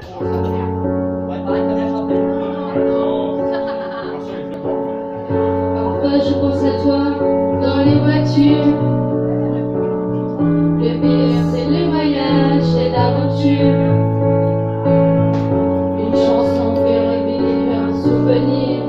Parfois je pense à toi dans les voitures. Le pire c'est le voyage et l'aventure. Une chanson fait revivre un souvenir.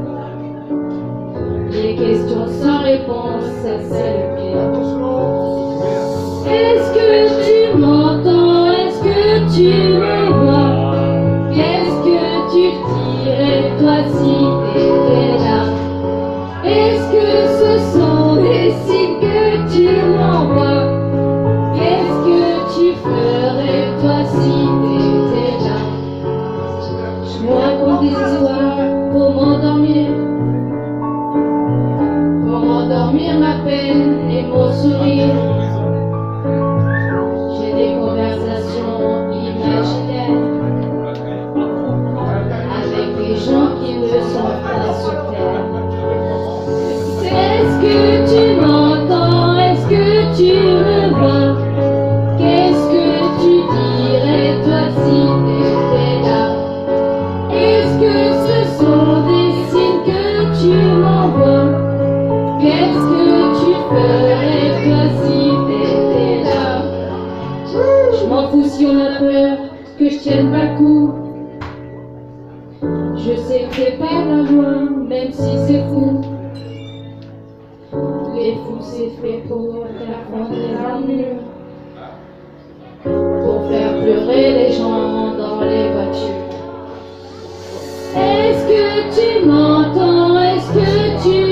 Les questions sans réponse, ça c'est le pire. Est-ce que tu m'entends? Est-ce que tu me vois? Qu'est-ce que tu dirais toi si t'étais là? Est-ce que ce sont des signes que tu m'envoies? Qu'est-ce que tu ferais toi si t'étais là? Je me raconte des histoires pour m'endormir ma peine et mon sourire. J'ai des conversations imaginaires avec des gens qui ne sont pas sur terre. Est-ce que tu m'entends? Est-ce que tu me vois? Qu'est-ce que tu dirais toi si t'étais là? Est-ce que ce sont des signes que tu m'envoies? Qu'est-ce que tu ferais toi si t'étais là? Je m'en fous si on a peur que je tienne pas le coup. Je sais que c'est pas la loin, même si c'est fou. Les fous c'est fait pour faire prendre les armures, pour faire pleurer les gens dans les voitures. Est-ce que tu m'entends? Est-ce que tu